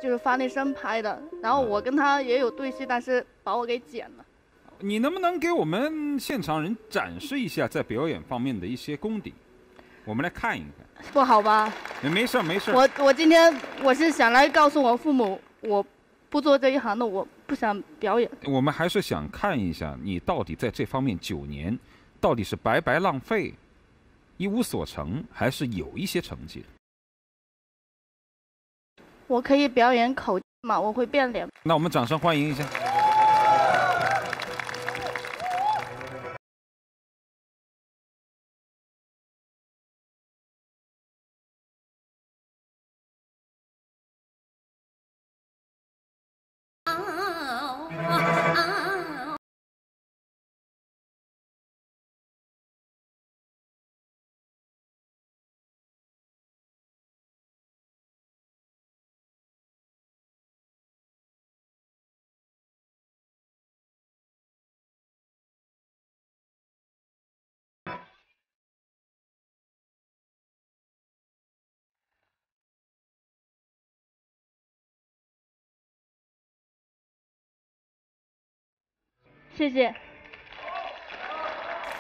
就是方力申拍的，然后我跟他也有对戏，但是把我给剪了。 你能不能给我们现场人展示一下在表演方面的一些功底？我们来看一看。 不好吧？ 没事没事。 我今天我是想来告诉我父母，我不做这一行的，我不想表演。 我们还是想看一下你到底在这方面9年，到底是白白浪费、一无所成，还是有一些成绩？ 我可以表演口嘛，我会变脸。 那我们掌声欢迎一下。 谢谢。